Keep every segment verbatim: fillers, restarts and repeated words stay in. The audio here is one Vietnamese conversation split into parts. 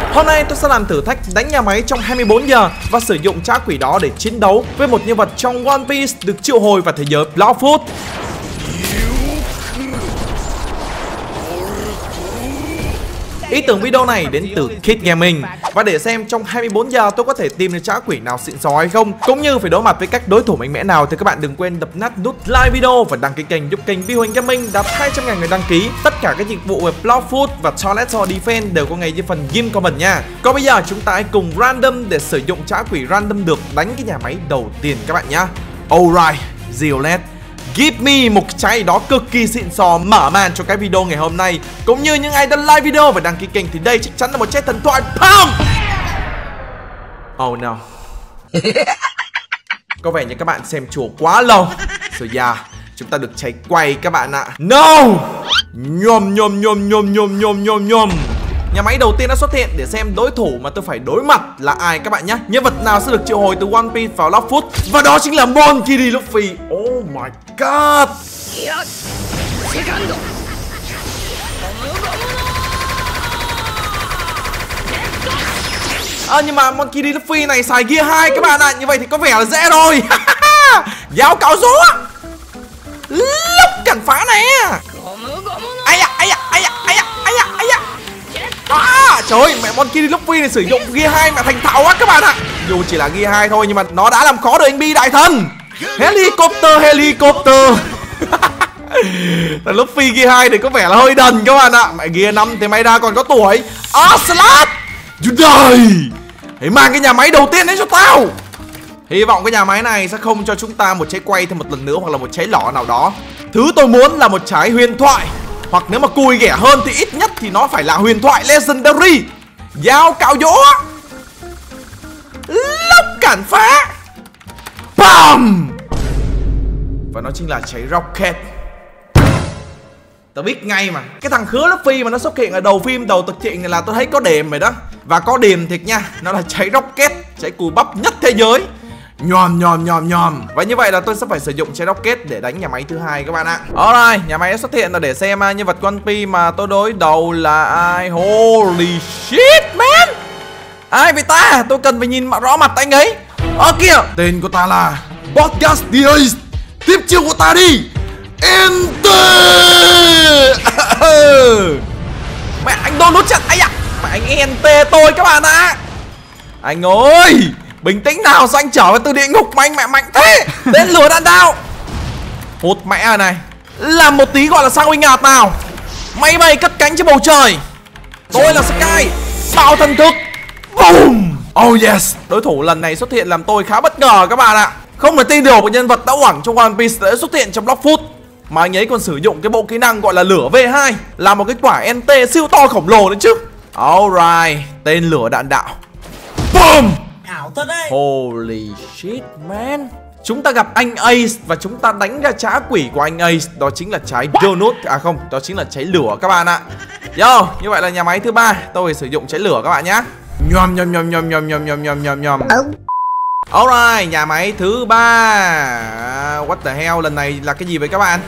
Hôm nay tôi sẽ làm thử thách đánh nhà máy trong hai mươi bốn giờ và sử dụng trá quỷ đó để chiến đấu với một nhân vật trong One Piece được triệu hồi vào thế giới Bloodfoot. Ý tưởng video này đến từ Kid Gaming. Và để xem trong hai mươi bốn giờ tôi có thể tìm được trá quỷ nào xịn sò hay không, cũng như phải đối mặt với cách đối thủ mạnh mẽ nào, thì các bạn đừng quên đập nát nút like video và đăng ký kênh giúp kênh Vi Huỳnh Gaming đạt hai trăm ngàn người đăng ký. Tất cả các dịch vụ về Bloodfoot và Toilet Defense đều có ngay dưới phần game comment nha. Còn bây giờ chúng ta hãy cùng random để sử dụng trá quỷ random được đánh cái nhà máy đầu tiên các bạn nhá. Alright, Ziolet, give me một cái trái đó cực kỳ xịn sò mở màn cho cái video ngày hôm nay. Cũng như những ai đã like video và đăng ký kênh thì đây chắc chắn là một trái thần thoại. Pam! Oh no. Có vẻ như các bạn xem chùa quá lâu. So yeah, chúng ta được cháy quay các bạn ạ. No! Nhôm nhôm nhôm nhôm nhôm nhôm nhôm nhôm. Nhà máy đầu tiên đã xuất hiện để xem đối thủ mà tôi phải đối mặt là ai các bạn nhé. Nhân vật nào sẽ được triệu hồi từ One Piece vào Bloodfoot. Và đó chính là Monkey D. Luffy. Oh my god. À, nhưng mà Monkey D. Luffy này xài gear hai các bạn ạ. Như vậy thì có vẻ là dễ rồi. Giáo cạo rúa. Lúc cản phá này. Ai da, ai da, ai da, ai da, ai da, ai da. À, trời ơi, mẹ Monkey D. Luffy này sử dụng gear hai mà thành thạo quá các bạn ạ. Dù chỉ là gear hai thôi nhưng mà nó đã làm khó được anh Bi đại thần. Helicopter, helicopter. Thằng Luffy gear hai thì có vẻ là hơi đần các bạn ạ. Mẹ gear năm thì may ra còn có tuổi. Ocelot, you die. Hãy mang cái nhà máy đầu tiên đến cho tao. Hy vọng cái nhà máy này sẽ không cho chúng ta một trái quay thêm một lần nữa, hoặc là một trái lọ nào đó. Thứ tôi muốn là một trái huyền thoại, hoặc nếu mà cùi ghẻ hơn thì ít nhất thì nó phải là huyền thoại Legendary. Dao cạo dỗ, lốc cản phá, bam. Và nó chính là trái Rocket. Tao biết ngay mà. Cái thằng khứa Luffy mà nó xuất hiện ở đầu phim đầu thực truyện này là tôi thấy có đềm rồi đó. Và có đềm thiệt nha. Nó là trái Rocket, trái cùi bắp nhất thế giới. Nhòm nhòm nhòm nhòm. Và như vậy là tôi sẽ phải sử dụng trái Rocket để đánh nhà máy thứ hai các bạn ạ. Alright, nhà máy đã xuất hiện là để xem nhân vật One Piece mà tôi đối đầu là ai. Holy shit man. Ai vậy ta? Tôi cần phải nhìn rõ mặt anh ấy. Ở kìa. Tên của ta là Podcast the Ace. Tiếp chiêu của ta đi. Enter. Mẹ anh đôn nút trận. Ây da. Mẹ anh enter tôi các bạn ạ. Anh ơi, bình tĩnh nào, sao anh trở về từ địa ngục mà anh mẹ mạnh thế. Đến lửa đạn đao. Hút mẹ rồi này. Làm một tí gọi là sao huynh ngạt nào. Máy bay cất cánh trên bầu trời. Tôi là Sky, bạo thần thức. Boom. Oh yes. Đối thủ lần này xuất hiện làm tôi khá bất ngờ các bạn ạ. Không thể tin được một nhân vật đã oảng trong One Piece đã xuất hiện trong Bloodfoot. Mà anh ấy còn sử dụng cái bộ kỹ năng gọi là lửa V hai, là một cái quả en tê siêu to khổng lồ nữa chứ. Alright, tên lửa đạn đạo. Boom. Ảo thật đấy. Holy shit man. Chúng ta gặp anh Ace và chúng ta đánh ra trá quỷ của anh Ace. Đó chính là trái Donut. À không, đó chính là trái lửa các bạn ạ. Yo, như vậy là nhà máy thứ ba tôi sử dụng trái lửa các bạn nhé. Nhom nhom nhom nhom nhom nhom nhom nhom nhom nhom. Alright, nhà máy thứ ba. What the hell, lần này là cái gì vậy các bạn?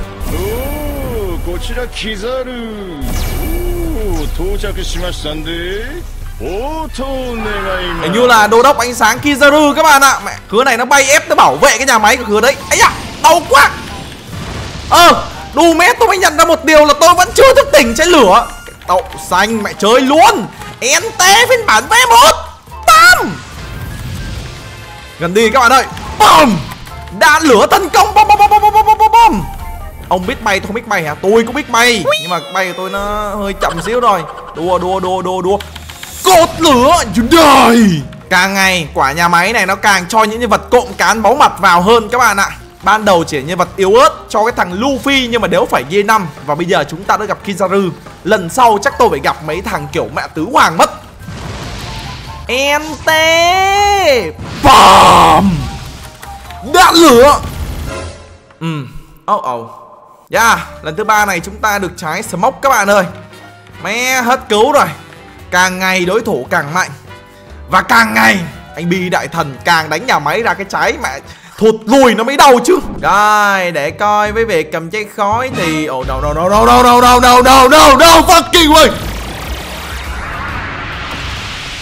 Hình như là đô đốc ánh sáng Kizaru các bạn ạ. Mẹ, khứa này nó bay ép nó bảo vệ cái nhà máy của khứa đấy. Ấy da, đau quá. Ơ, ờ, đù mét tôi mới nhận ra một điều là tôi vẫn chưa thức tỉnh trái lửa. Cái tậu xanh mẹ chơi luôn. en tê phiên bản V một. Tam. Gần đi các bạn ơi. Boom. Đạn lửa tấn công. Bom bom bom bom bom bom bom. Ông biết bay tôi không biết bay hả? Tôi cũng biết bay. Nhưng mà bay của tôi nó hơi chậm xíu rồi. Đua đua đua đua đua. Cột lửa. Đời. Càng ngày quả nhà máy này nó càng cho những nhân vật cộm cán máu mặt vào hơn các bạn ạ. Ban đầu chỉ là nhân vật yếu ớt cho cái thằng Luffy, nhưng mà đều phải gear năm. Và bây giờ chúng ta đã gặp Kizaru. Lần sau chắc tôi phải gặp mấy thằng kiểu mẹ tứ hoàng mất. en tê. Bom. Đạn lửa. Ừ. Oh oh. Yeah, lần thứ ba này chúng ta được trái Smoke các bạn ơi. Mẹ hết cứu rồi. Càng ngày đối thủ càng mạnh. Và càng ngày anh Bi đại thần càng đánh nhà máy ra cái trái mẹ thụt lùi nó mới đau chứ. Rồi, để coi với việc cầm trái khói thì oh no no no no no no no no no no no fucking way.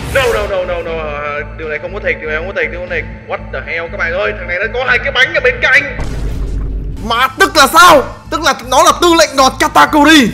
No no no no no, điều này không có thiệt, điều này không có thiệt, điều này what the hell các bạn ơi, thằng này nó có hai cái bánh ở bên cạnh. Mà tức là sao? Tức là nó là tư lệnh đọt Katakuri.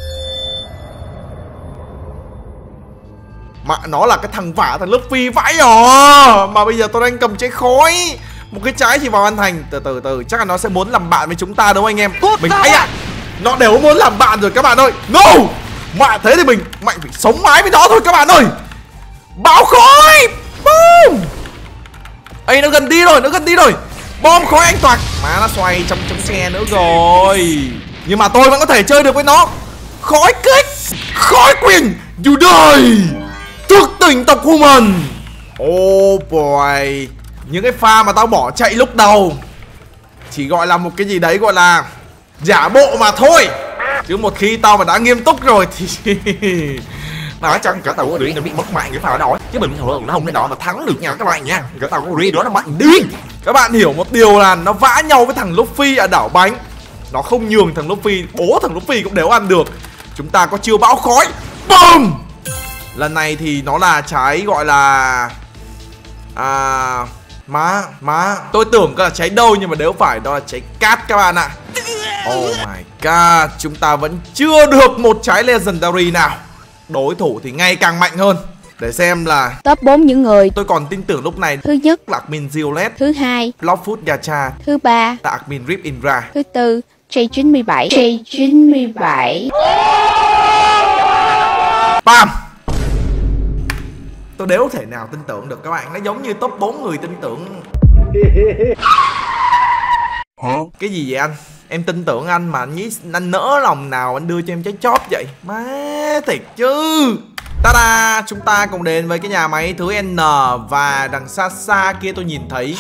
Mà nó là cái thằng vả thằng Luffy vãi à. Mà bây giờ tôi đang cầm trái khói, một cái trái chỉ vào an thành. Từ từ từ chắc là nó sẽ muốn làm bạn với chúng ta đúng không anh em? Mình ấy à, nó đều muốn làm bạn rồi các bạn ơi. No, mà thế thì mình mạnh phải sống mái với nó thôi các bạn ơi. Bão khói, boom. Ây, nó gần đi rồi, nó gần đi rồi. Bom khói anh toạc. Mà nó xoay trong trong xe nữa rồi. Nhưng mà tôi vẫn có thể chơi được với nó. Khói kích, khói quyền, you die. Thức tỉnh tộc human. Oh boy. Những cái pha mà tao bỏ chạy lúc đầu chỉ gọi là một cái gì đấy gọi là giả bộ mà thôi. Chứ một khi tao mà đã nghiêm túc rồi thì nói chẳng cả tàu có nó bị mất mạng cái pha đó. Chứ mình thường nó không cái đó mà thắng được nha các bạn nha. Cái tàu có đó nó mạnh điên. Các bạn hiểu một điều là nó vã nhau với thằng Luffy ở đảo bánh. Nó không nhường thằng Luffy. Bố thằng Luffy cũng đều ăn được. Chúng ta có chiêu bão khói. Boom. Lần này thì nó là trái gọi là à má má tôi tưởng là trái đâu nhưng mà nếu phải đó là trái cát các bạn ạ. Oh my god, chúng ta vẫn chưa được một trái legendary nào. Đối thủ thì ngày càng mạnh hơn. Để xem là top bốn những người tôi còn tin tưởng lúc này. Thứ nhất là admin Ziolet. Thứ hai Blockfoot Gacha. Thứ ba là admin Rip Indra. Thứ tư J chín mươi bảy. J chín mươi bảy. Bam. Tôi đéo thể nào tin tưởng được các bạn. Nó giống như top bốn người tin tưởng. Hả? Cái gì vậy anh? Em tin tưởng anh mà anh nghĩ anh nỡ lòng nào anh đưa cho em trái chóp vậy? Má thiệt chứ. Ta-da, chúng ta cùng đến với cái nhà máy thứ N. Và đằng xa xa kia tôi nhìn thấy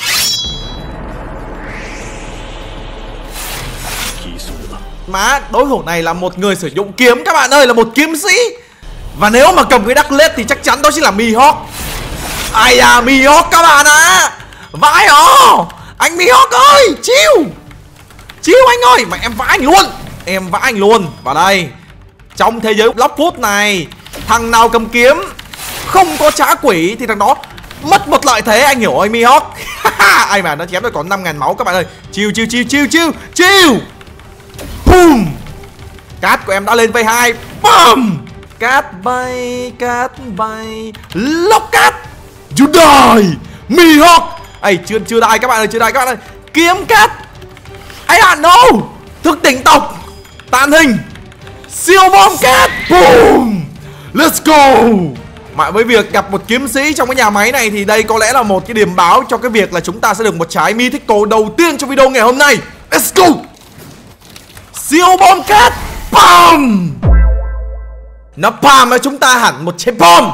má, đối thủ này là một người sử dụng kiếm các bạn ơi, là một kiếm sĩ. Và nếu mà cầm cái đắc lết thì chắc chắn đó chính là Mihawk. Ai à, Mihawk các bạn ạ. À. Vãi ồ, anh Mihawk ơi, chiêu chiêu anh ơi, mà em vãi anh luôn. Em vãi anh luôn. Vào đây, trong thế giới Blockfoot này, thằng nào cầm kiếm không có trả quỷ thì thằng đó mất một lợi thế, anh hiểu ơi Mihawk. Ai mà nó chém nó còn năm ngàn máu các bạn ơi. Chiêu chiêu chiêu chiêu chiêu chiêu. Boom. Cát của em đã lên vây hai. Boom. Cát bay, cát bay, lốc cát. You die, Mihawk. Ây, chưa chưa đai các bạn ơi, chưa đai các bạn ơi. Kiếm cát. Ấy à, no. Thức tỉnh tộc. Tàn hình. Siêu bom cát. Boom. Let's go. Mà với việc gặp một kiếm sĩ trong cái nhà máy này thì đây có lẽ là một cái điểm báo cho cái việc là chúng ta sẽ được một trái mythical đầu tiên trong video ngày hôm nay. Let's go. Siêu bom cát. Bom. Nó pam cho chúng ta hẳn một trái bom.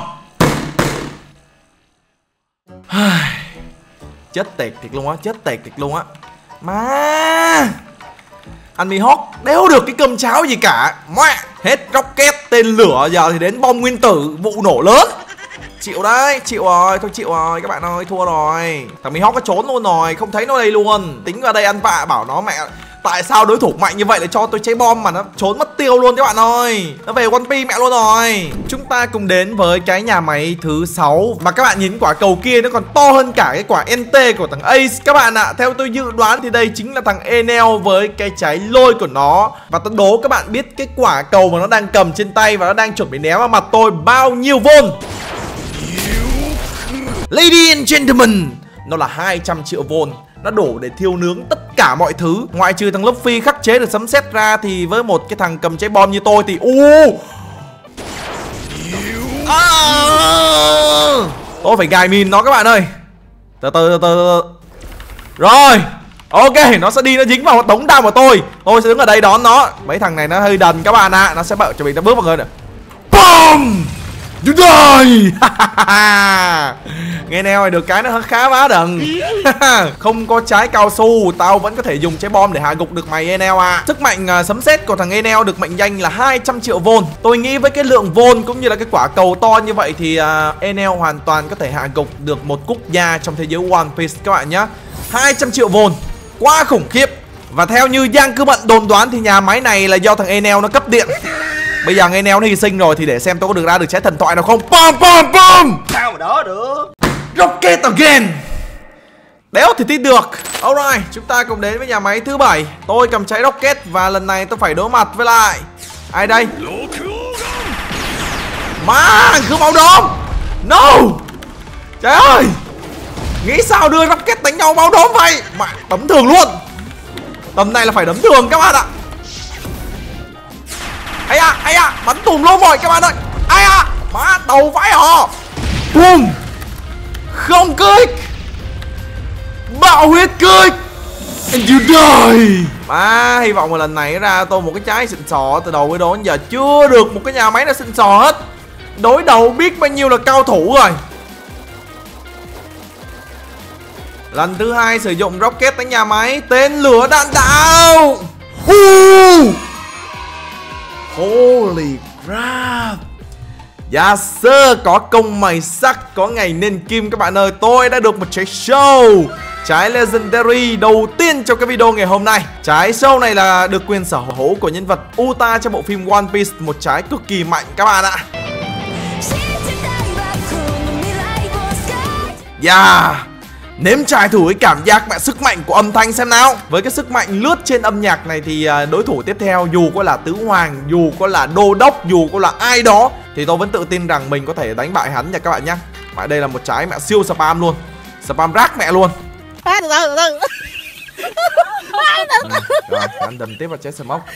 Chết tẹt thiệt luôn á, chết tẹt thiệt luôn á. Má, anh Mihawk đéo được cái cơm cháo gì cả. Mẹ, hết rocket tên lửa giờ thì đến bom nguyên tử, vụ nổ lớn. Chịu đấy, chịu rồi, thôi chịu rồi các bạn ơi, thua rồi. Thằng Mihawk nó trốn luôn rồi, không thấy nó đây luôn. Tính vào đây ăn vạ bảo nó mẹ, tại sao đối thủ mạnh như vậy lại cho tôi cháy bom mà nó trốn mất tiêu luôn các bạn ơi. Nó về One Piece mẹ luôn rồi. Chúng ta cùng đến với cái nhà máy thứ sáu. Mà các bạn nhìn quả cầu kia nó còn to hơn cả cái quả en tê của thằng Ace các bạn ạ. À, theo tôi dự đoán thì đây chính là thằng Enel với cái trái lôi của nó. Và tôi đố các bạn biết cái quả cầu mà nó đang cầm trên tay và nó đang chuẩn bị ném vào mặt tôi bao nhiêu vôn. Ladies and gentlemen, nó là hai trăm triệu vôn. Nó đổ để thiêu nướng tất cả mọi thứ. Ngoại trừ thằng Luffy khắc chế được sấm sét ra thì với một cái thằng cầm trái bom như tôi thì u à, tôi phải gài mìn nó các bạn ơi. Từ từ từ từ. Rồi, ok, nó sẽ đi, nó dính vào đống đao của tôi. Tôi sẽ đứng ở đây đón nó. Mấy thằng này nó hơi đần các bạn ạ. À. Nó sẽ bảo chuẩn bị nó bước vào người nữa. Boom. You die. Nghe neo này được cái nó khá má đần. Không có trái cao su, tao vẫn có thể dùng trái bom để hạ gục được mày Enel à. Sức mạnh uh, sấm sét của thằng Enel được mệnh danh là hai trăm triệu vôn. Tôi nghĩ với cái lượng vôn cũng như là cái quả cầu to như vậy thì uh, Enel hoàn toàn có thể hạ gục được một quốc gia trong thế giới One Piece các bạn nhé. Hai trăm triệu vôn, quá khủng khiếp. Và theo như Giang Cư Bận đồn đoán thì nhà máy này là do thằng Enel nó cấp điện. Bây giờ nghe Neo nó hy sinh rồi thì để xem tôi có được ra được trái thần thoại nào không. Bom bom bom. Sao mà đỡ được. Rocket again. Đéo thì tin được. Alright, chúng ta cùng đến với nhà máy thứ bảy. Tôi cầm trái rocket và lần này tôi phải đối mặt với lại ai đây? Má, cứ máu đốm. No. Trời ơi. Nghĩ sao đưa rocket đánh nhau máu đốm vậy? Mà đấm thường luôn. Tầm này là phải đấm thường các bạn ạ. Ai à, ai à, bắn tùm luôn rồi các bạn ơi. Ai à, má đầu vãi hò. Boom. Không kích. Bạo huyết kích. And you die. Má, hy vọng là lần này ra tôi một cái trái xịn sò. Từ đầu tới đó đến giờ chưa được một cái nhà máy nào xịn sò hết. Đối đầu biết bao nhiêu là cao thủ rồi. Lần thứ hai sử dụng rocket đánh nhà máy. Tên lửa đạn đạo. uh. Holy crap. Yes sir, có công mài sắt, có ngày nên kim các bạn ơi. Tôi đã được một trái show, trái legendary đầu tiên trong cái video ngày hôm nay. Trái show này là được quyền sở hữu của nhân vật Uta trong bộ phim One Piece. Một trái cực kỳ mạnh các bạn ạ. Yeah. Nếm trải thử cái cảm giác mẹ sức mạnh của âm thanh xem nào. Với cái sức mạnh lướt trên âm nhạc này thì đối thủ tiếp theo dù có là tứ hoàng, dù có là đô đốc, dù có là ai đó thì tôi vẫn tự tin rằng mình có thể đánh bại hắn nha các bạn nhé. Và đây là một trái mẹ siêu spam luôn. Spam rác mẹ luôn. Rồi, anh đầm tiếp vào trái smoke.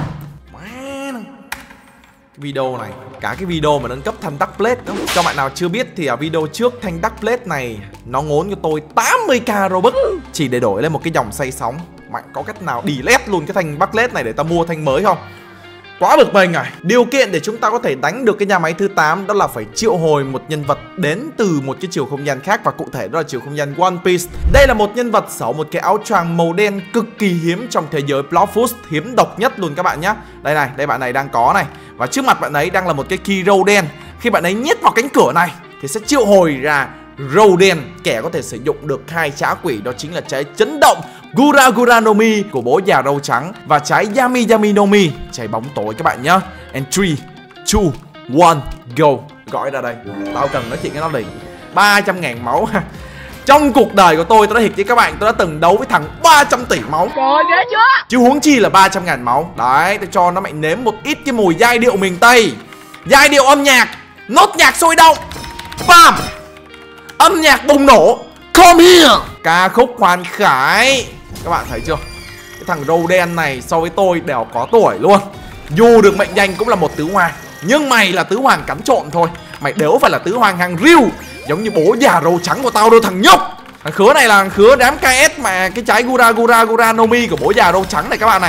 Video này, cả cái video mà nâng cấp thanh Dark Blade đó. Cho bạn nào chưa biết thì ở video trước thanh Dark Blade này nó ngốn cho tôi tám mươi k Robux chỉ để đổi lên một cái dòng xoay sóng. Mạnh có cách nào delete luôn cái thanh Dark Blade này để ta mua thanh mới không? Quá bực mình rồi. Điều kiện để chúng ta có thể đánh được cái nhà máy thứ tám đó là phải triệu hồi một nhân vật đến từ một cái chiều không gian khác, và cụ thể đó là chiều không gian One Piece. Đây là một nhân vật sở một cái áo choàng màu đen cực kỳ hiếm trong thế giới Bloodfoods, hiếm độc nhất luôn các bạn nhé. Đây này, đây bạn này đang có này. Và trước mặt bạn ấy đang là một cái key râu đen. Khi bạn ấy nhét vào cánh cửa này thì sẽ triệu hồi ra râu đen, kẻ có thể sử dụng được hai trá quỷ, đó chính là trái chấn động Gura Gura no Mi của bố già râu trắng và trái Yami Yami no Mi, trái bóng tối các bạn nhá. And three, two, one, go. Gọi ra đây, tao cần nói chuyện với nó liền. ba trăm ngàn máu. Trong cuộc đời của tôi, tôi đã hiệp với các bạn, tôi đã từng đấu với thằng ba trăm tỷ máu. Trời ghê chưa? Chứ huống chi là ba trăm ngàn máu. Đấy, tôi cho nó mày nếm một ít cái mùi giai điệu miền Tây, giai điệu âm nhạc, nốt nhạc sôi động. Bam. Âm nhạc bùng nổ. Come here. Ca khúc Hoàn Khải. Các bạn thấy chưa? Cái thằng râu đen này so với tôi đều có tuổi luôn. Dù được mệnh danh cũng là một tứ hoàng, nhưng mày là tứ hoàng cắn trộn thôi. Mày đều phải là tứ hoàng hàng riêu, giống như bố già râu trắng của tao đâu thằng nhóc. Thằng khứa này là thằng khứa đám ca ét mà cái trái Gura Gura Gura no Mi của bố già râu trắng này các bạn này.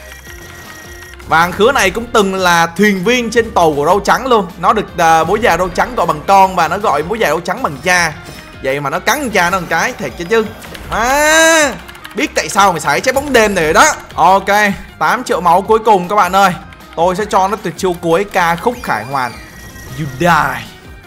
Và thằng khứa này cũng từng là thuyền viên trên tàu của râu trắng luôn. Nó được uh, bố già râu trắng gọi bằng con và nó gọi bố già râu trắng bằng cha. Vậy mà nó cắn cha nó một cái, thiệt chứ chứ. À, biết tại sao mày xài trái bóng đêm này rồi đó. Ok, tám triệu máu cuối cùng các bạn ơi. Tôi sẽ cho nó tuyệt chiêu cuối, ca khúc khải hoàn. You die.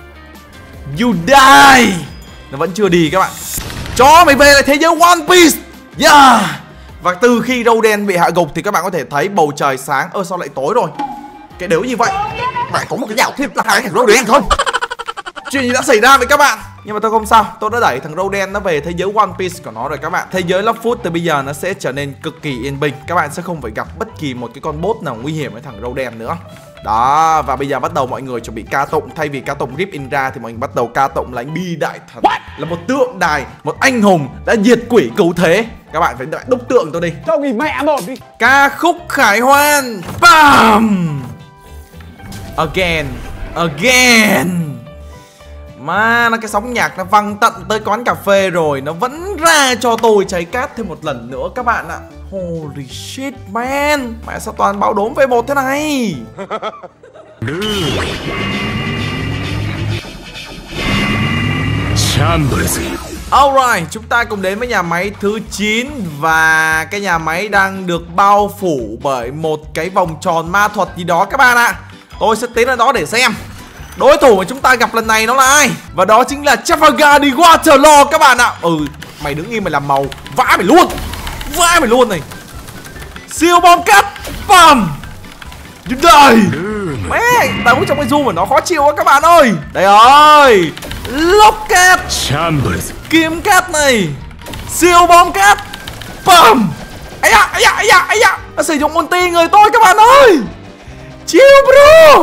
You die. Nó vẫn chưa đi các bạn. Cho mày về lại thế giới One Piece. Yeah. Và từ khi râu đen bị hạ gục thì các bạn có thể thấy bầu trời sáng. Ơ sao lại tối rồi? Cái đếu như vậy. Bạn có một cái dạo thêm là hai thằng râu đen thôi. Chuyện gì đã xảy ra với các bạn? Nhưng mà tôi không sao, tôi đã đẩy thằng râu đen nó về thế giới One Piece của nó rồi các bạn. Thế giới Bloodfoods từ bây giờ nó sẽ trở nên cực kỳ yên bình. Các bạn sẽ không phải gặp bất kỳ một cái con boss nào nguy hiểm với thằng râu đen nữa. Đó, và bây giờ bắt đầu mọi người chuẩn bị ca tụng. Thay vì ca tụng Rip In ra thì mọi người bắt đầu ca tụng là anh Bi Đại Thần. Là một tượng đài, một anh hùng đã diệt quỷ cứu thế. Các bạn phải đợi đúc tượng tôi đi. Cho nghỉ mẹ một đi. Ca khúc khải hoàn. Bam. Again. Again. Mà nó cái sóng nhạc nó văng tận tới quán cà phê rồi, nó vẫn ra cho tôi trái cát thêm một lần nữa các bạn ạ. Holy shit man. Mẹ sao toàn báo đốm vê một thế này. Alright, chúng ta cùng đến với nhà máy thứ chín. Và cái nhà máy đang được bao phủ bởi một cái vòng tròn ma thuật gì đó các bạn ạ. Tôi sẽ tiến lên đó để xem đối thủ mà chúng ta gặp lần này nó là ai. Và đó chính là Trafalgar đi Waterloo các bạn ạ. Ừ, mày đứng im mày làm màu, vã mày luôn. Vã mày luôn này. Siêu bom cắt. Bam. You die. Mẹ, đấu trong cái zoom của nó khó chịu quá các bạn ơi. Đây rồi, lốc cát, kiếm cát này, siêu bom cát, bầm. Ấy da, ấy da, ấy da, ấy da. Nó sử dụng ulti người tôi các bạn ơi. Chill bro.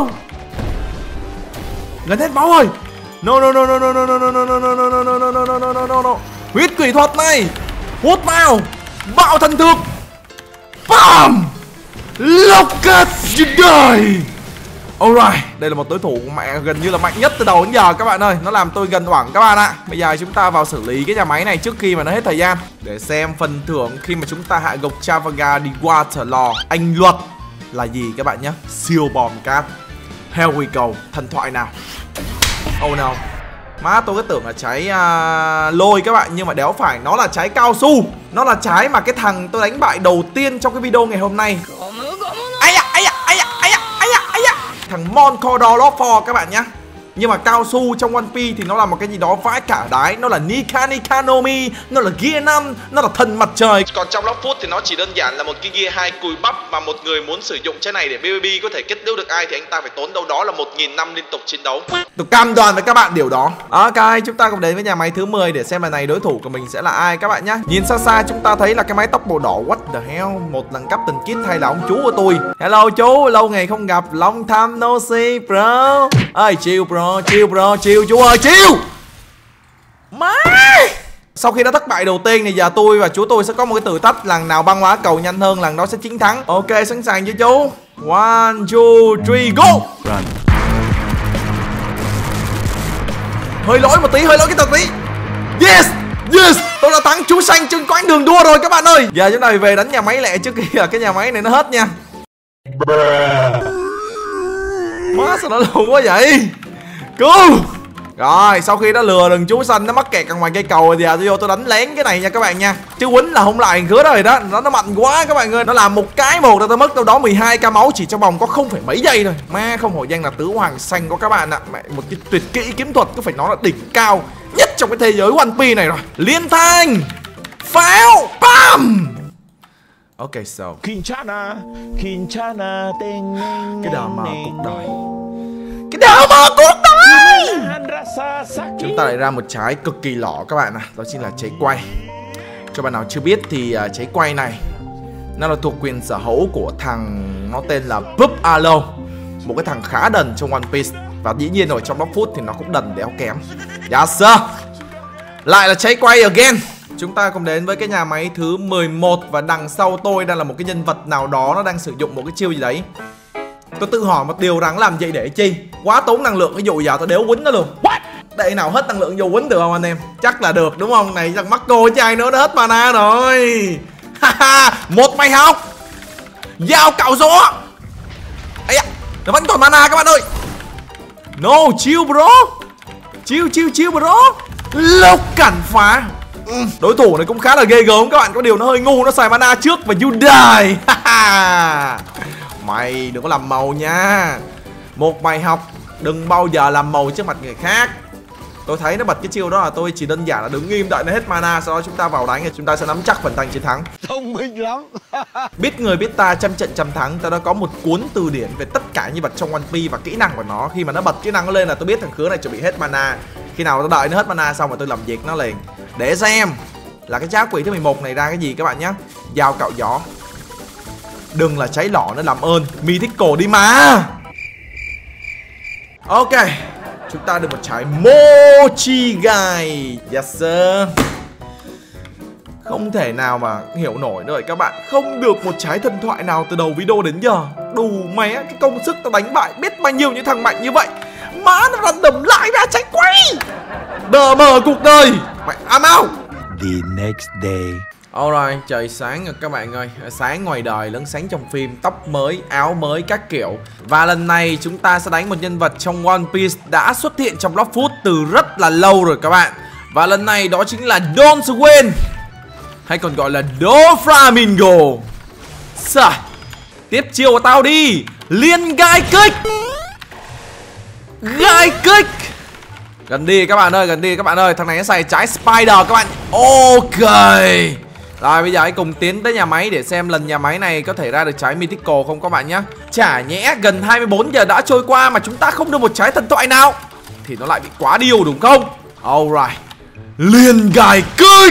Gần hết máu rồi. No no no no no no no no no no no no no no no no no no no. Huyết quỷ thuật này, hút vào, bạo thần thực, bam, lốc cát đời. Alright, đây là một đối thủ mẹ gần như là mạnh nhất từ đầu đến giờ các bạn ơi. Nó làm tôi gần hoảng các bạn ạ. Bây giờ chúng ta vào xử lý cái nhà máy này trước khi mà nó hết thời gian, để xem phần thưởng khi mà chúng ta hạ gục Trafalgar đi Waterloo Anh luật là gì các bạn nhé. Siêu bom cát. Here we go, thần thoại nào. Oh no. Má tôi cứ tưởng là trái uh, lôi các bạn, nhưng mà đéo phải, nó là trái cao su. Nó là trái mà cái thằng tôi đánh bại đầu tiên trong cái video ngày hôm nay. Ây da, ây da, ây da, ây da, ây da, ây da. Thằng Mon Cordolofor các bạn nhá. Nhưng mà cao su trong One Piece thì nó là một cái gì đó vãi cả đái. Nó là Nika Nika no Mi, nó là Gear năm, nó là thần mặt trời. Còn trong Love Food thì nó chỉ đơn giản là một cái Gear hai cùi bắp. Mà một người muốn sử dụng trái này để pê vê pê có thể kết liễu được ai thì anh ta phải tốn đâu đó là một nghìn năm liên tục chiến đấu. Tôi cam đoan với các bạn điều đó. Ok, chúng ta cùng đến với nhà máy thứ mười để xem lần này đối thủ của mình sẽ là ai các bạn nhé. Nhìn xa xa chúng ta thấy là cái mái tóc màu đỏ. What the hell, một lần cấp tình kit hay là ông chú của tôi. Hello chú, lâu ngày không gặp, long time no see bro. Ơi chill bro, chill bro, chill chú ơi, chill. Má. Sau khi đã thất bại đầu tiên thì giờ tôi và chú tôi sẽ có một cái thử thách, lần nào băng hóa cầu nhanh hơn lần đó sẽ chiến thắng. Ok, sẵn sàng chưa chú? One, two, three, go. Run. Hơi lỗi một tí, hơi lỗi cái tật tí. Yes, yes, tôi đã thắng chú xanh trên quãng đường đua rồi các bạn ơi. Giờ chúng ta về đánh nhà máy lẹ trước khi cái nhà máy này nó hết nha. Má sao nó lâu quá vậy? Cứu. Rồi, sau khi đã lừa đừng chú xanh nó mắc kẹt ở ngoài cây cầu thì giờ tôi vô tôi đánh lén cái này nha các bạn nha. Chứ quýnh là không lại khứa rồi đó, nó nó mạnh quá các bạn ơi. Nó làm một cái một là tôi mất đâu đó mười hai k máu chỉ trong vòng có không phẩy mấy giây thôi. Ma không hổ danh là tứ hoàng xanh của các bạn ạ. Mẹ, một cái tuyệt kỹ kiếm thuật cứ phải nói là đỉnh cao nhất trong cái thế giới One Piece này rồi. Liên thanh, pháo, bam. Ok, so Kinchana, Kinchana, tên cái đào mà cuộc đời. Cái đào mà cuộc đời. Chúng ta lại ra một trái cực kỳ lỏ các bạn ạ. À. Đó chính là trái quay. Cho bạn nào chưa biết thì uh, trái quay này nó là thuộc quyền sở hữu của thằng, nó tên là Pup Alo, một cái thằng khá đần trong One Piece. Và dĩ nhiên rồi trong Love Food thì nó cũng đần đéo kém. Yes sir. Lại là trái quay again. Chúng ta cùng đến với cái nhà máy thứ mười một. Và đằng sau tôi đang là một cái nhân vật nào đó, nó đang sử dụng một cái chiêu gì đấy. Tôi tự hỏi một điều rằng làm vậy để chi? Quá tốn năng lượng, ví dụ giờ tôi đéo quýnh nó luôn. Để nào hết năng lượng vô quýnh được không anh em? Chắc là được đúng không? Này thằng Marco với trai nữa nó hết mana rồi. Một bài học dao cạo gió. Ây da, nó vẫn còn mana các bạn ơi. No, chill bro. Chill, chill, chill bro. Lốc cản phá. Ừ. Đối thủ này cũng khá là ghê gớm các bạn. Có điều nó hơi ngu, nó xài mana trước và you die. Mày đừng có làm màu nha. Một bài học, đừng bao giờ làm màu trước mặt người khác. Tôi thấy nó bật cái chiêu đó là tôi chỉ đơn giản là đứng nghiêm đợi nó hết mana, sau đó chúng ta vào đánh thì chúng ta sẽ nắm chắc phần thanh chiến thắng. Thông minh lắm. Biết người biết ta, trăm trận trăm thắng. Ta đã có một cuốn từ điển về tất cả nhân vật trong One Piece và kỹ năng của nó. Khi mà nó bật kỹ năng nó lên là tôi biết thằng khứa này chuẩn bị hết mana. Khi nào tôi đợi nó hết mana xong rồi tôi làm việc nó liền. Để xem là cái trái quỷ thứ mười một này ra cái gì các bạn nhé. Dao cạo gió. Đừng là cháy lọ nữa làm ơn. Mi thích cổ đi mà. Ok, chúng ta được một trái Mochi Gai. Yes sir. Không thể nào mà hiểu nổi nữa các bạn. Không được một trái thần thoại nào từ đầu video đến giờ. Đủ mẹ cái công sức tao đánh bại biết bao nhiêu những thằng mạnh như vậy. Má nó random lại ra trái quay. Đờ mờ cuộc đời. Mày am out. The next day. Alright, trời sáng rồi các bạn ơi. Sáng ngoài đời lẫn sáng trong phim. Tóc mới, áo mới, các kiểu. Và lần này chúng ta sẽ đánh một nhân vật trong One Piece đã xuất hiện trong Love Food từ rất là lâu rồi các bạn. Và lần này đó chính là Don Swain, hay còn gọi là Doflamingo. Sao? Tiếp chiêu của tao đi. Liên gai kích. Gai kích. Gần đi các bạn ơi, gần đi các bạn ơi. Thằng này nó xài trái Spider các bạn. Ok. Rồi bây giờ hãy cùng tiến tới nhà máy để xem lần nhà máy này có thể ra được trái Mythical không các bạn nhé. Chả nhẽ gần hai mươi bốn giờ đã trôi qua mà chúng ta không được một trái thần thoại nào thì nó lại bị quá điều đúng không? Alright. Liền gài kích.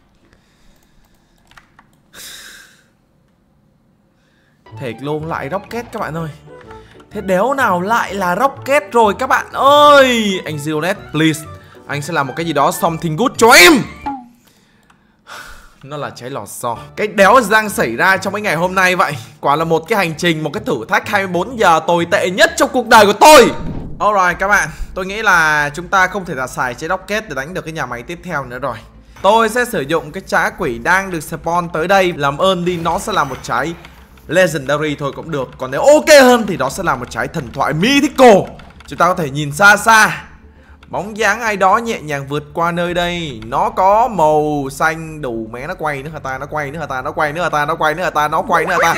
Thiệt luôn, lại Rocket các bạn ơi. Thế đéo nào lại là Rocket rồi các bạn ơi. Anh Zionet, please, anh sẽ làm một cái gì đó something good cho em. Nó là trái lò xo. Cái đéo đang xảy ra trong mấy ngày hôm nay vậy. Quả là một cái hành trình, một cái thử thách hai mươi bốn giờ tồi tệ nhất trong cuộc đời của tôi. Alright các bạn, tôi nghĩ là chúng ta không thể là xài trái Rocket để đánh được cái nhà máy tiếp theo nữa rồi. Tôi sẽ sử dụng cái trái quỷ đang được spawn tới đây. Làm ơn đi, nó sẽ là một trái Legendary thôi cũng được. Còn nếu ok hơn thì nó sẽ là một trái thần thoại Mythical. Chúng ta có thể nhìn xa xa, bóng dáng ai đó nhẹ nhàng vượt qua nơi đây. Nó có màu xanh đủ mé, nó quay nữa hả ta, nó quay nữa hả ta, nó quay nữa hả ta, nó quay nữa hả ta, nó quay nữa hả ta.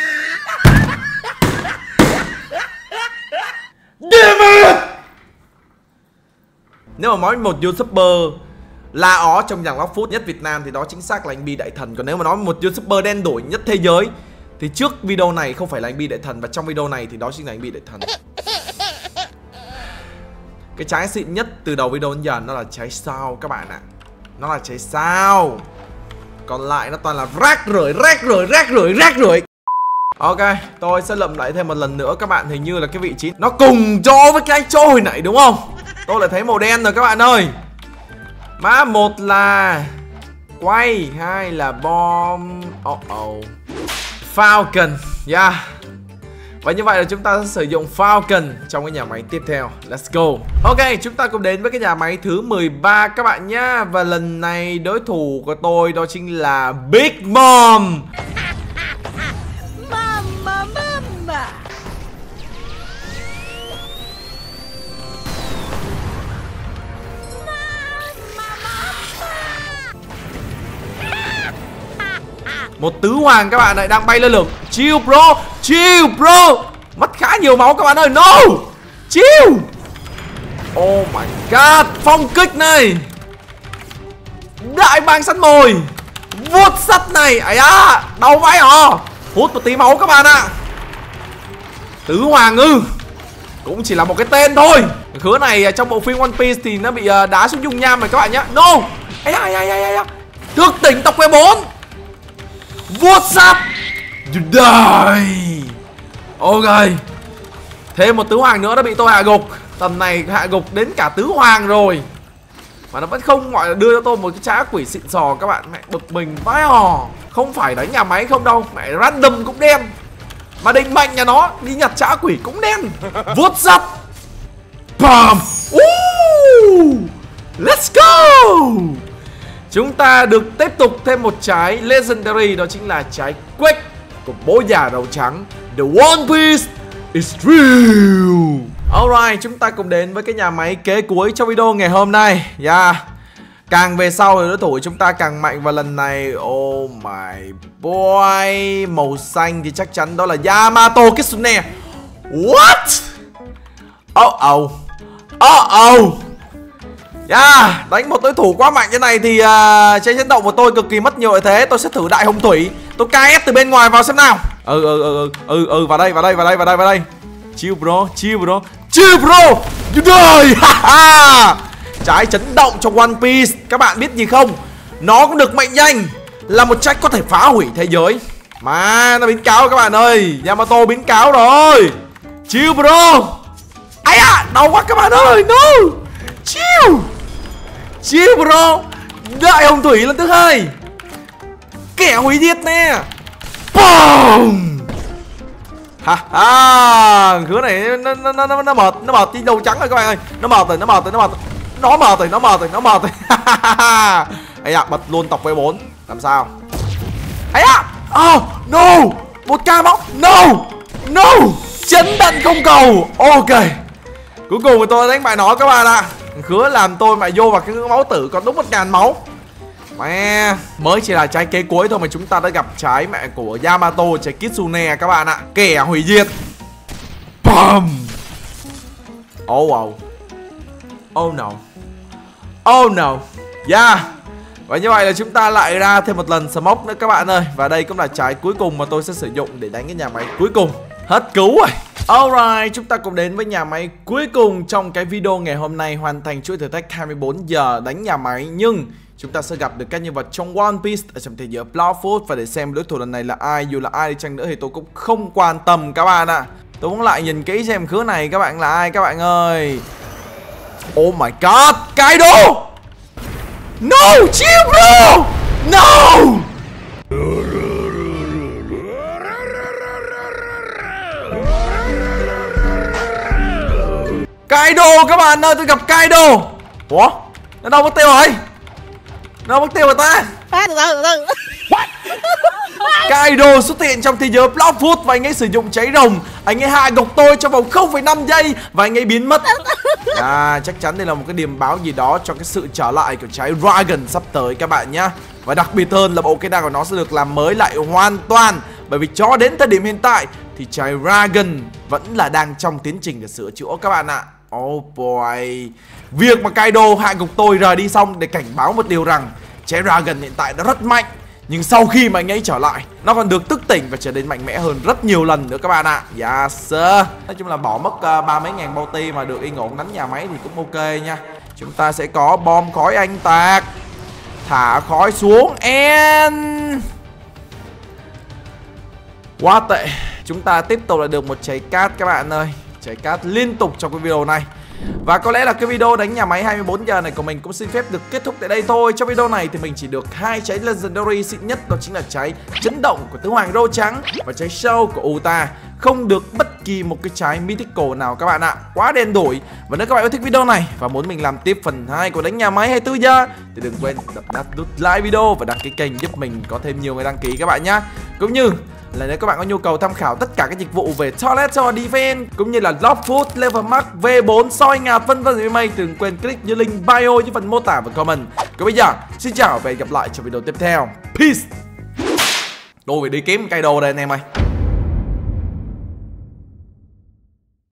Damn it! Nếu mà nói một YouTuber la ó trong dàn Log Food nhất Việt Nam thì đó chính xác là anh Bi Đại Thần. Còn nếu mà nói một YouTuber đen đủi nhất thế giới thì trước video này không phải là anh Bi Đại Thần, và trong video này thì đó chính là anh Bi Đại Thần. Cái trái xịn nhất từ đầu video đến giờ nó là trái sao các bạn ạ. Nó là trái sao. Còn lại nó toàn là rác rưởi, rác rưởi, rác rưởi, rác rưởi. Ok, tôi sẽ lượm lại thêm một lần nữa các bạn. Hình như là cái vị trí nó cùng chỗ với cái chỗ hồi nãy đúng không? Tôi lại thấy màu đen rồi các bạn ơi. Má, một là quay, hai là bom. Oh oh. Falcon, yeah. Và như vậy là chúng ta sẽ sử dụng Falcon trong cái nhà máy tiếp theo. Let's go. Ok, chúng ta cùng đến với cái nhà máy thứ mười ba các bạn nhá. Và lần này đối thủ của tôi đó chính là Big Mom. Mama, mama. Một tứ hoàng các bạn này đang bay lên lửng. Chill bro, chill bro. Mất khá nhiều máu các bạn ơi. No, chill. Oh my god, phong kích này, đại bàng săn mồi, vuốt sắt này. Ấy à, đau vãi hò. Hút một tí máu các bạn ạ. À. Tứ hoàng ư, cũng chỉ là một cái tên thôi. Khứa này trong bộ phim One Piece thì nó bị đá xuống dung nham rồi các bạn nhé. No, ấy à, ấy à, ấy à. Thức tỉnh tộc quê bốn. Vuốt sắt. You die. Ok. Thêm một tứ hoàng nữa đã bị tôi hạ gục. Tầm này hạ gục đến cả tứ hoàng rồi mà nó vẫn không gọi là đưa cho tôi một cái trái quỷ xịn sò các bạn. Mẹ bực mình vãi hò. Không phải đánh nhà máy không đâu. Mẹ random cũng đen. Mà định mệnh nhà nó đi nhặt trái quỷ cũng đen. Vuốt sắt. Bam. uh, Let's go. Chúng ta được tiếp tục thêm một trái Legendary. Đó chính là trái Quake của bố già đầu trắng. The One Piece is real. Alright, chúng ta cùng đến với cái nhà máy kế cuối trong video ngày hôm nay. Yeah. Càng về sau thì đối thủ chúng ta càng mạnh. Và lần này, oh my boy, màu xanh thì chắc chắn đó là Yamato Kitsune. What? Oh oh. Oh oh. Yeah, đánh một đối thủ quá mạnh như này thì uh, trái chấn động của tôi cực kỳ mất nhiều lợi thế. Tôi sẽ thử đại hồng thủy. Tôi ca ép từ bên ngoài vào xem nào. Ừ ừ ừ ừ ừ vào đây vào đây vào đây vào đây vào đây. Chill bro, chill bro, chill bro. You die. Trái chấn động trong One Piece. Các bạn biết gì không? Nó cũng được mệnh danh là một trái có thể phá hủy thế giới. Mà nó biến cáo các bạn ơi. Yamato biến cáo rồi. Chill bro. Ai à, đau quá các bạn ơi. No. Chill. Chill bro. Đại hồng thủy lần thứ hai. Kẻ hủy diệt nè. Boom. Ha ha. Khứa này nó nó nó nó mệt, nó mệt trên đầu trắng rồi các bạn ơi. Nó mệt rồi, nó mệt rồi, nó mệt. Nó mệt rồi, nó mệt rồi, nó mệt rồi. Ấy à, bật luôn tộc V bốn. Làm sao? Ấy à. Oh, no. Một ca máu. No. No. Chấn đận không cầu. Ok. Cuối cùng thì tôi đánh bại nó các bạn ạ. À. Khứa làm tôi mà vô vào cái ngưỡng máu tử còn đúng một ngàn máu. Mẹ, mới chỉ là trái kế cuối thôi mà chúng ta đã gặp trái mẹ của Yamato, trái Kitsune các bạn ạ. Kẻ hủy diệt. Bam. Oh oh. Oh no. Oh no. Yeah. Và như vậy là chúng ta lại ra thêm một lần smoke nữa các bạn ơi. Và đây cũng là trái cuối cùng mà tôi sẽ sử dụng để đánh cái nhà máy cuối cùng. Hết cứu rồi. Alright, chúng ta cùng đến với nhà máy cuối cùng trong cái video ngày hôm nay, hoàn thành chuỗi thử thách hai mươi bốn giờ đánh nhà máy. Nhưng chúng ta sẽ gặp được các nhân vật trong One Piece ở trong thế giới Bloodfoot. Và để xem đối thủ lần này là ai, dù là ai đi chăng nữa thì tôi cũng không quan tâm các bạn ạ. à. Tôi muốn lại nhìn kỹ xem khứa này các bạn là ai các bạn ơi. Oh my god, Kaido! No, chill bro! No! Kaido các bạn ơi, tôi gặp Kaido. Ủa? Nó đâu mất tiêu rồi? Nó đâu mất tiêu rồi ta? À, từ từ từ từ. Kaido xuất hiện trong thế giới Bloodfoot và anh ấy sử dụng cháy rồng. Anh ấy hạ gục tôi trong vòng không phẩy năm giây và anh ấy biến mất. À, chắc chắn đây là một cái điểm báo gì đó cho cái sự trở lại của trái Dragon sắp tới các bạn nhá. Và đặc biệt hơn là bộ kỹ năng của nó sẽ được làm mới lại hoàn toàn. Bởi vì cho đến thời điểm hiện tại thì trái Dragon vẫn là đang trong tiến trình để sửa chữa các bạn ạ. Oh boy. Việc mà Kaido hạ gục tôi rời đi xong để cảnh báo một điều rằng trái Dragon hiện tại đã rất mạnh. Nhưng sau khi mà anh ấy trở lại, nó còn được thức tỉnh và trở nên mạnh mẽ hơn rất nhiều lần nữa các bạn ạ. Yes sir. Nói chung là bỏ mất uh, ba mấy ngàn bounty mà được yên ổn đánh nhà máy thì cũng ok nha. Chúng ta sẽ có bom khói anh tạc, thả khói xuống and... quá tệ. Chúng ta tiếp tục là được một trái cát các bạn ơi. Trái cát liên tục trong cái video này. Và có lẽ là cái video đánh nhà máy hai mươi bốn giờ này của mình cũng xin phép được kết thúc tại đây thôi. Trong video này thì mình chỉ được hai trái Legendary xịn nhất, đó chính là trái chấn động của Tứ Hoàng Râu Trắng và trái Show của Uta. Không được bất kỳ một cái trái Mythical nào các bạn ạ. Quá đen đủi. Và nếu các bạn yêu thích video này và muốn mình làm tiếp phần hai của đánh nhà máy hai mươi bốn giờ thì đừng quên đập nút like video và đăng ký kênh giúp mình có thêm nhiều người đăng ký các bạn nhé. Cũng như là nếu các bạn có nhu cầu tham khảo tất cả các dịch vụ về Toilet Tower Defense cũng như là Bloodfoot, Level Max, V bốn, soi ngạt vân vân gì đừng quên click như link bio dưới phần mô tả và comment. Còn bây giờ xin chào và hẹn gặp lại trong video tiếp theo. Peace. Tôi phải đi kiếm Kaido đây anh em ơi.